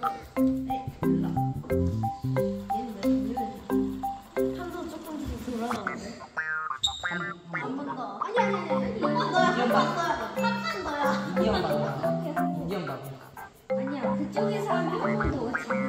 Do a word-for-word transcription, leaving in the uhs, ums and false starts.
네, 몰라. 얘는 왜 돌려야 한도 조금 뒤로 돌아가는데. 한 번 더. 아니 아니 아니. 한번 더야. 한 번 더야. 한 번 더야. 이형 봐봐. 이형 봐봐. 아니야, 그쪽에서 하면 한 번 더.